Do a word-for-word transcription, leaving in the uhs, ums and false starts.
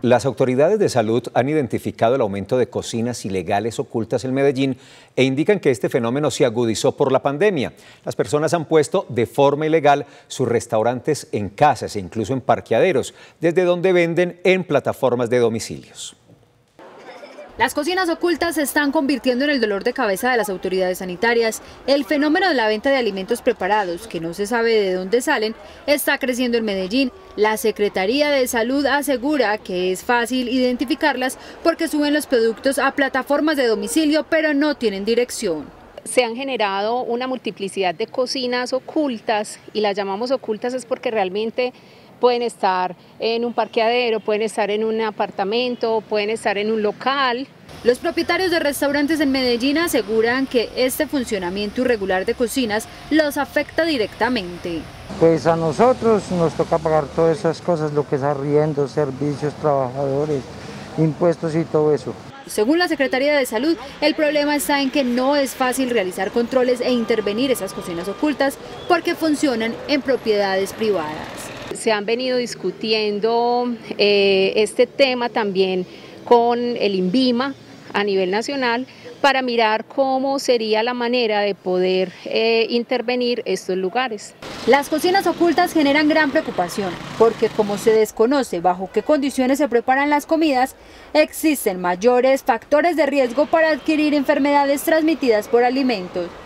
Las autoridades de salud han identificado el aumento de cocinas ilegales ocultas en Medellín e indican que este fenómeno se agudizó por la pandemia. Las personas han puesto de forma ilegal sus restaurantes en casas e incluso en parqueaderos, desde donde venden en plataformas de domicilios. Las cocinas ocultas se están convirtiendo en el dolor de cabeza de las autoridades sanitarias. El fenómeno de la venta de alimentos preparados, que no se sabe de dónde salen, está creciendo en Medellín. La Secretaría de Salud asegura que es fácil identificarlas porque suben los productos a plataformas de domicilio, pero no tienen dirección. Se han generado una multiplicidad de cocinas ocultas, y las llamamos ocultas es porque realmente pueden estar en un parqueadero, pueden estar en un apartamento, pueden estar en un local. Los propietarios de restaurantes en Medellín aseguran que este funcionamiento irregular de cocinas los afecta directamente. Pues a nosotros nos toca pagar todas esas cosas, lo que es arriendo, servicios, trabajadores, impuestos y todo eso. Según la Secretaría de Salud, el problema está en que no es fácil realizar controles e intervenir esas cocinas ocultas porque funcionan en propiedades privadas. Se han venido discutiendo eh, este tema también con el INVIMA a nivel nacional para mirar cómo sería la manera de poder eh, intervenir estos lugares. Las cocinas ocultas generan gran preocupación porque, como se desconoce bajo qué condiciones se preparan las comidas, existen mayores factores de riesgo para adquirir enfermedades transmitidas por alimentos.